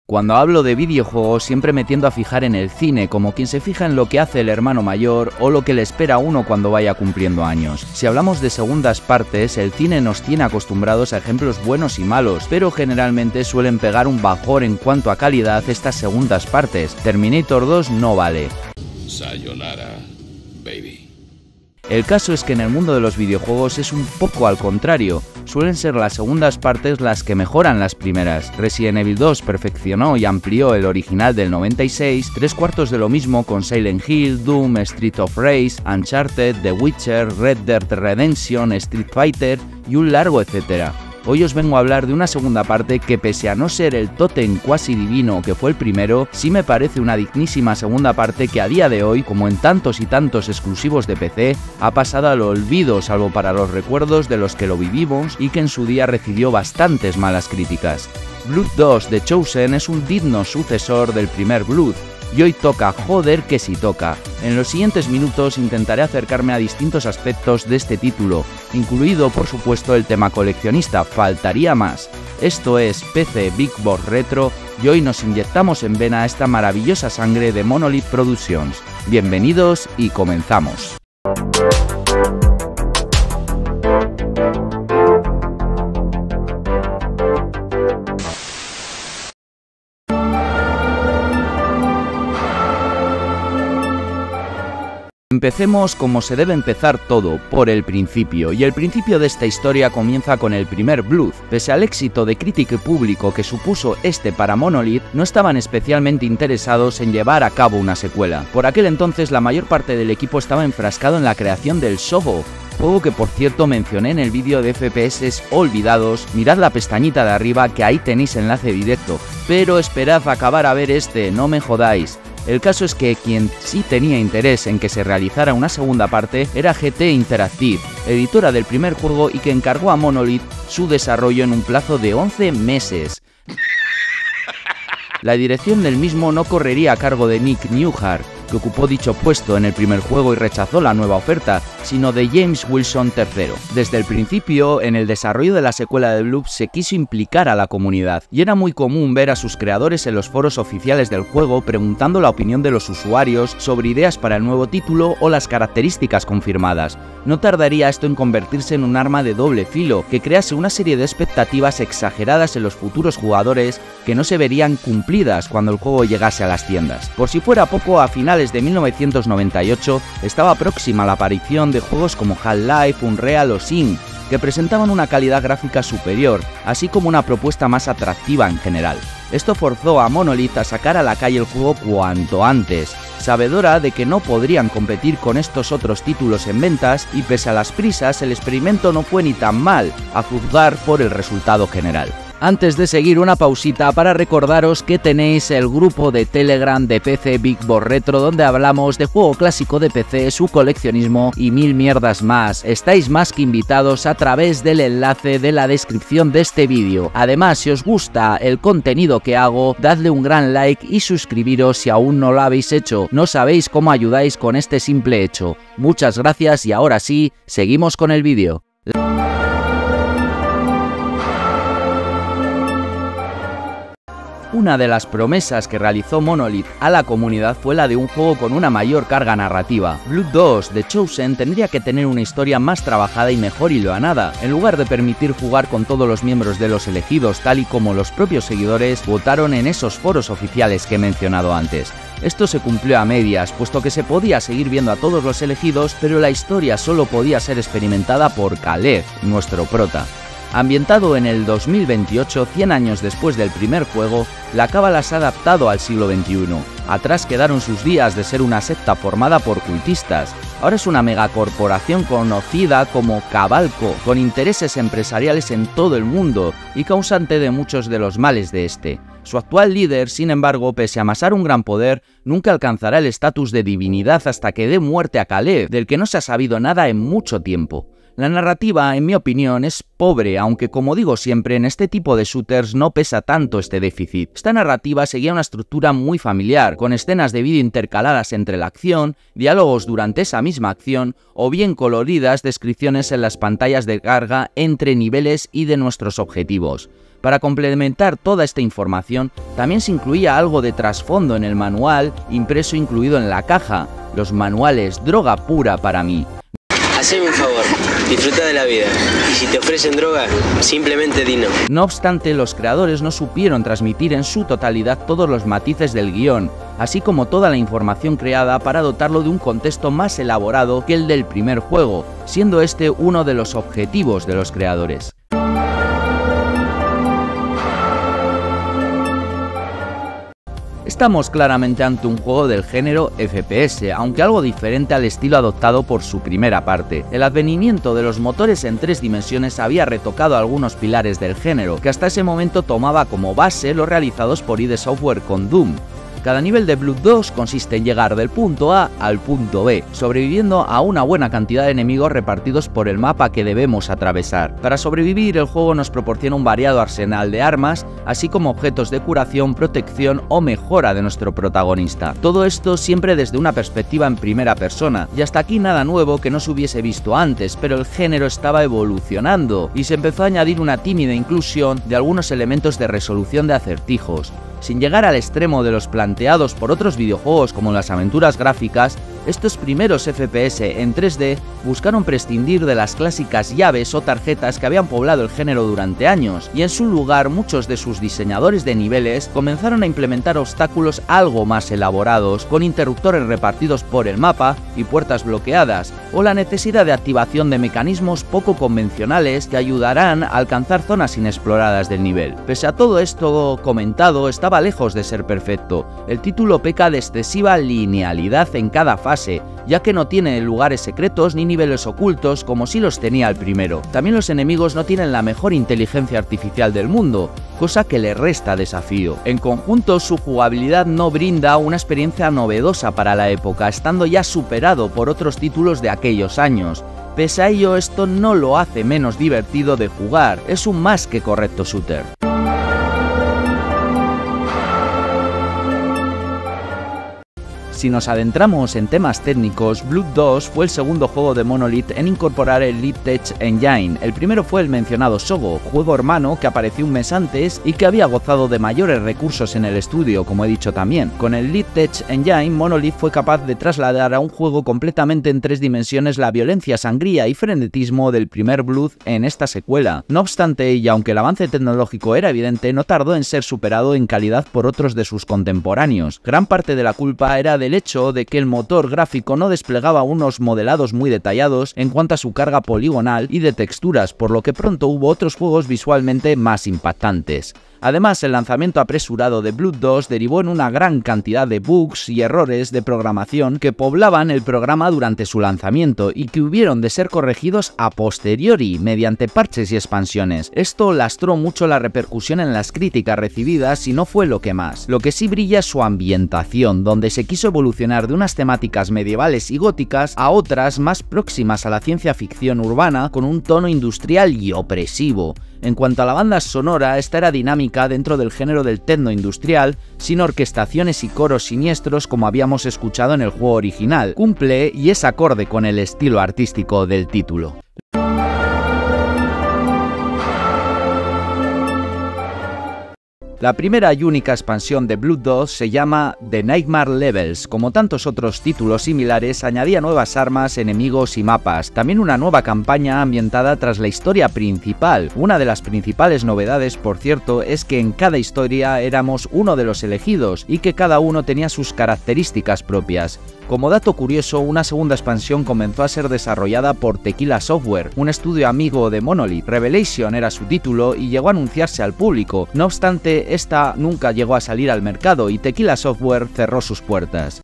Cuando hablo de videojuegos siempre me tiendo a fijar en el cine, como quien se fija en lo que hace el hermano mayor o lo que le espera a uno cuando vaya cumpliendo años. Si hablamos de segundas partes, el cine nos tiene acostumbrados a ejemplos buenos y malos, pero generalmente suelen pegar un bajón en cuanto a calidad estas segundas partes. Terminator 2 no vale. Sayonara, baby. El caso es que en el mundo de los videojuegos es un poco al contrario, suelen ser las segundas partes las que mejoran las primeras. Resident Evil 2 perfeccionó y amplió el original del 96, tres cuartos de lo mismo con Silent Hill, Doom, Street of Rage, Uncharted, The Witcher, Red Dead Redemption, Street Fighter y un largo etcétera. Hoy os vengo a hablar de una segunda parte que, pese a no ser el tótem cuasi divino que fue el primero, sí me parece una dignísima segunda parte que a día de hoy, como en tantos y tantos exclusivos de PC, ha pasado al olvido salvo para los recuerdos de los que lo vivimos y que en su día recibió bastantes malas críticas. Blood 2 The Chosen es un digno sucesor del primer Blood, y hoy toca, joder que sí toca. En los siguientes minutos intentaré acercarme a distintos aspectos de este título, incluido por supuesto el tema coleccionista, faltaría más. Esto es PC Big Boss Retro y hoy nos inyectamos en vena esta maravillosa sangre de Monolith Productions. Bienvenidos y comenzamos. Empecemos como se debe empezar todo, por el principio, y el principio de esta historia comienza con el primer Blood. Pese al éxito de crítica y público que supuso este para Monolith, no estaban especialmente interesados en llevar a cabo una secuela. Por aquel entonces la mayor parte del equipo estaba enfrascado en la creación del Soho, juego que por cierto mencioné en el vídeo de FPS olvidados. Mirad la pestañita de arriba que ahí tenéis enlace directo, pero esperad a acabar a ver este, no me jodáis. El caso es que quien sí tenía interés en que se realizara una segunda parte era GT Interactive, editora del primer juego y que encargó a Monolith su desarrollo en un plazo de 11 meses. La dirección del mismo no correría a cargo de Nick Newhart, que ocupó dicho puesto en el primer juego y rechazó la nueva oferta, sino de James Wilson III. Desde el principio, en el desarrollo de la secuela de Blood se quiso implicar a la comunidad, y era muy común ver a sus creadores en los foros oficiales del juego preguntando la opinión de los usuarios sobre ideas para el nuevo título o las características confirmadas. No tardaría esto en convertirse en un arma de doble filo, que crease una serie de expectativas exageradas en los futuros jugadores que no se verían cumplidas cuando el juego llegase a las tiendas. Por si fuera poco, a finales de 1998 estaba próxima la aparición de juegos como Half-Life, Unreal o Sim, que presentaban una calidad gráfica superior, así como una propuesta más atractiva en general. Esto forzó a Monolith a sacar a la calle el juego cuanto antes, sabedora de que no podrían competir con estos otros títulos en ventas, y pese a las prisas el experimento no fue ni tan mal, a juzgar por el resultado general. Antes de seguir, una pausita para recordaros que tenéis el grupo de Telegram de PC Big Boss Retro, donde hablamos de juego clásico de PC, su coleccionismo y mil mierdas más. Estáis más que invitados a través del enlace de la descripción de este vídeo. Además, si os gusta el contenido que hago, dadle un gran like y suscribiros si aún no lo habéis hecho. No sabéis cómo ayudáis con este simple hecho. Muchas gracias y ahora sí, seguimos con el vídeo. Una de las promesas que realizó Monolith a la comunidad fue la de un juego con una mayor carga narrativa. Blood 2 The Chosen tendría que tener una historia más trabajada y mejor hilvanada, en lugar de permitir jugar con todos los miembros de los elegidos tal y como los propios seguidores votaron en esos foros oficiales que he mencionado antes. Esto se cumplió a medias, puesto que se podía seguir viendo a todos los elegidos, pero la historia solo podía ser experimentada por Caleb, nuestro prota. Ambientado en el 2028, 100 años después del primer juego, la cábala se ha adaptado al siglo XXI. Atrás quedaron sus días de ser una secta formada por cultistas. Ahora es una megacorporación conocida como Cabalco, con intereses empresariales en todo el mundo y causante de muchos de los males de este. Su actual líder, sin embargo, pese a amasar un gran poder, nunca alcanzará el estatus de divinidad hasta que dé muerte a Caleb, del que no se ha sabido nada en mucho tiempo. La narrativa, en mi opinión, es pobre, aunque como digo siempre, en este tipo de shooters no pesa tanto este déficit. Esta narrativa seguía una estructura muy familiar, con escenas de vídeo intercaladas entre la acción, diálogos durante esa misma acción, o bien coloridas descripciones en las pantallas de carga entre niveles y de nuestros objetivos. Para complementar toda esta información, también se incluía algo de trasfondo en el manual, impreso incluido en la caja. Los manuales, droga pura para mí. Haceme un favor, disfruta de la vida, y si te ofrecen droga, simplemente di no. No obstante, los creadores no supieron transmitir en su totalidad todos los matices del guión, así como toda la información creada para dotarlo de un contexto más elaborado que el del primer juego, siendo este uno de los objetivos de los creadores. Estamos claramente ante un juego del género FPS, aunque algo diferente al estilo adoptado por su primera parte. El advenimiento de los motores en 3 dimensiones había retocado algunos pilares del género, que hasta ese momento tomaba como base los realizados por id Software con Doom. Cada nivel de Blood 2 consiste en llegar del punto A al punto B, sobreviviendo a una buena cantidad de enemigos repartidos por el mapa que debemos atravesar. Para sobrevivir, el juego nos proporciona un variado arsenal de armas, así como objetos de curación, protección o mejora de nuestro protagonista. Todo esto siempre desde una perspectiva en primera persona, y hasta aquí nada nuevo que no se hubiese visto antes, pero el género estaba evolucionando, y se empezó a añadir una tímida inclusión de algunos elementos de resolución de acertijos. Sin llegar al extremo de los planteados por otros videojuegos como las aventuras gráficas, estos primeros FPS en 3D buscaron prescindir de las clásicas llaves o tarjetas que habían poblado el género durante años, y en su lugar muchos de sus diseñadores de niveles comenzaron a implementar obstáculos algo más elaborados, con interruptores repartidos por el mapa y puertas bloqueadas, o la necesidad de activación de mecanismos poco convencionales que ayudarán a alcanzar zonas inexploradas del nivel. Pese a todo esto comentado, estaba lejos de ser perfecto. El título peca de excesiva linealidad en cada fase, ya que no tiene lugares secretos ni niveles ocultos como si los tenía el primero. También los enemigos no tienen la mejor inteligencia artificial del mundo, cosa que le resta desafío. En conjunto, su jugabilidad no brinda una experiencia novedosa para la época, estando ya superado por otros títulos de aquellos años. Pese a ello, esto no lo hace menos divertido de jugar, es un más que correcto shooter. Si nos adentramos en temas técnicos, Blood 2 fue el segundo juego de Monolith en incorporar el Lead Tech Engine. El primero fue el mencionado Sogo, juego hermano que apareció un mes antes y que había gozado de mayores recursos en el estudio, como he dicho también. Con el Lead Tech Engine, Monolith fue capaz de trasladar a un juego completamente en 3 dimensiones la violencia, sangría y frenetismo del primer Blood en esta secuela. No obstante, y aunque el avance tecnológico era evidente, no tardó en ser superado en calidad por otros de sus contemporáneos. Gran parte de la culpa era del hecho de que el motor gráfico no desplegaba unos modelados muy detallados en cuanto a su carga poligonal y de texturas, por lo que pronto hubo otros juegos visualmente más impactantes. Además, el lanzamiento apresurado de Blood 2 derivó en una gran cantidad de bugs y errores de programación que poblaban el programa durante su lanzamiento y que hubieron de ser corregidos a posteriori mediante parches y expansiones. Esto lastró mucho la repercusión en las críticas recibidas y no fue lo que más. Lo que sí brilla es su ambientación, donde se quiso evolucionar de unas temáticas medievales y góticas a otras más próximas a la ciencia ficción urbana con un tono industrial y opresivo. En cuanto a la banda sonora, esta era dinámica dentro del género del techno industrial, sin orquestaciones y coros siniestros como habíamos escuchado en el juego original. Cumple y es acorde con el estilo artístico del título. La primera y única expansión de Blood 2 se llama The Nightmare Levels. Como tantos otros títulos similares, añadía nuevas armas, enemigos y mapas. También una nueva campaña ambientada tras la historia principal. Una de las principales novedades, por cierto, es que en cada historia éramos uno de los elegidos y que cada uno tenía sus características propias. Como dato curioso, una segunda expansión comenzó a ser desarrollada por Tequila Software, un estudio amigo de Monolith. Revelation era su título y llegó a anunciarse al público. No obstante, esta nunca llegó a salir al mercado y Tequila Software cerró sus puertas.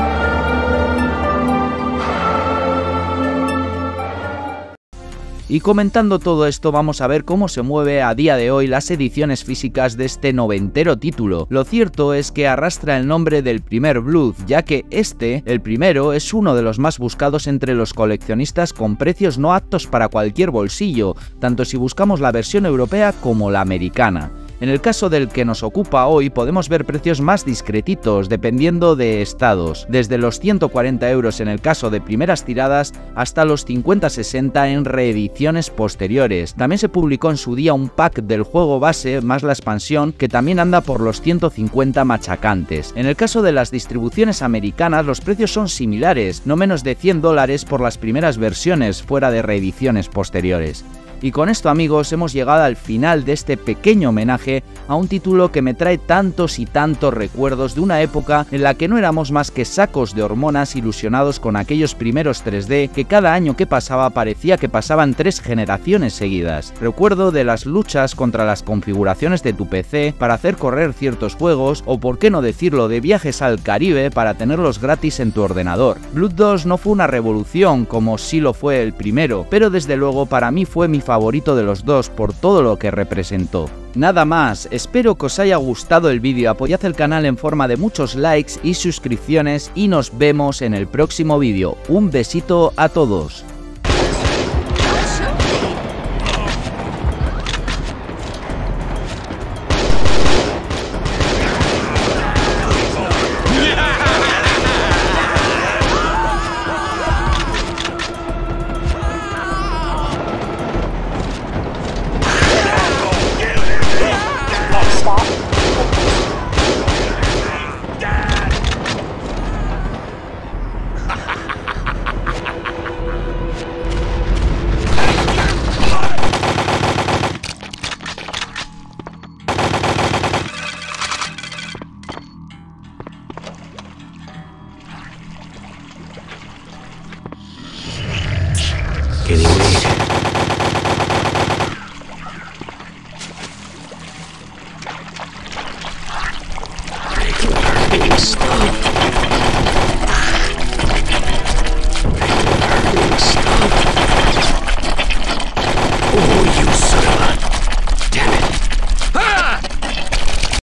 Y comentando todo esto, vamos a ver cómo se mueve a día de hoy las ediciones físicas de este noventero título. Lo cierto es que arrastra el nombre del primer Blood, ya que el primero, es uno de los más buscados entre los coleccionistas con precios no aptos para cualquier bolsillo, tanto si buscamos la versión europea como la americana. En el caso del que nos ocupa hoy podemos ver precios más discretitos dependiendo de estados, desde los 140 € en el caso de primeras tiradas hasta los 50-60 en reediciones posteriores. También se publicó en su día un pack del juego base más la expansión que también anda por los 150 machacantes. En el caso de las distribuciones americanas los precios son similares, no menos de $100 por las primeras versiones fuera de reediciones posteriores. Y con esto, amigos, hemos llegado al final de este pequeño homenaje a un título que me trae tantos y tantos recuerdos de una época en la que no éramos más que sacos de hormonas ilusionados con aquellos primeros 3D que cada año que pasaba parecía que pasaban 3 generaciones seguidas. Recuerdo de las luchas contra las configuraciones de tu PC para hacer correr ciertos juegos, o por qué no decirlo, de viajes al Caribe para tenerlos gratis en tu ordenador. Blood 2 no fue una revolución como sí lo fue el primero, pero desde luego para mí fue mi favorito de los dos por todo lo que representó. Nada más, espero que os haya gustado el vídeo, apoyad el canal en forma de muchos likes y suscripciones y nos vemos en el próximo vídeo. Un besito a todos. Stop.